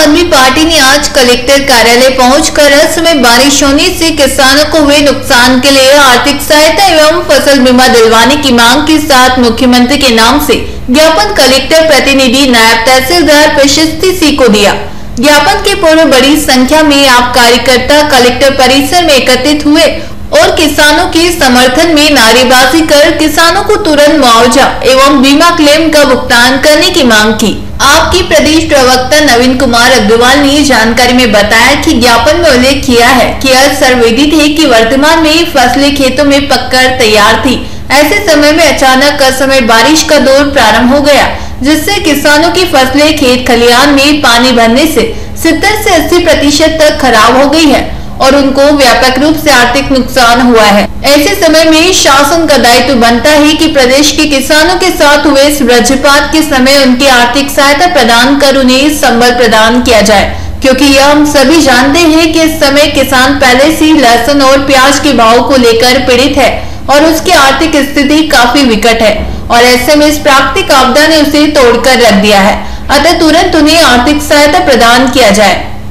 आदमी पार्टी ने आज कलेक्टर कार्यालय पहुंचकर असमय बारिश होने से किसानों को हुए नुकसान के लिए आर्थिक सहायता एवं फसल बीमा दिलवाने की मांग के साथ मुख्यमंत्री के नाम से ज्ञापन कलेक्टर प्रतिनिधि नायब तहसीलदार प्रशस्ति सी को दिया। ज्ञापन के पूर्व बड़ी संख्या में आप कार्यकर्ता कलेक्टर परिसर में एकत्रित हुए और किसानों के समर्थन में नारेबाजी कर किसानों को तुरंत मुआवजा एवं बीमा क्लेम का भुगतान करने की मांग की। आपके प्रदेश प्रवक्ता नवीन कुमार अग्रवाल ने जानकारी में बताया कि ज्ञापन में उल्लेख किया है कि यह सर्वविदित है कि वर्तमान में फसलें खेतों में पककर तैयार थी। ऐसे समय में अचानक असमय बारिश का दौर प्रारंभ हो गया, जिससे किसानों की फसलें खेत खलिहान में पानी भरने से 70 से 80% तक खराब हो गई है और उनको व्यापक रूप से आर्थिक नुकसान हुआ है। ऐसे समय में शासन का दायित्व बनता है कि प्रदेश के किसानों के साथ हुए इस वज्रपात के समय उनकी आर्थिक सहायता प्रदान कर उन्हें संबल प्रदान किया जाए, क्योंकि यह हम सभी जानते हैं कि इस समय किसान पहले से लहसुन और प्याज के भाव को लेकर पीड़ित है और उसकी आर्थिक स्थिति काफी विकट है और ऐसे में इस प्राकृतिक आपदा ने उसे तोड़कर रख दिया है। अतः तुरंत उन्हें आर्थिक सहायता प्रदान किया जाए।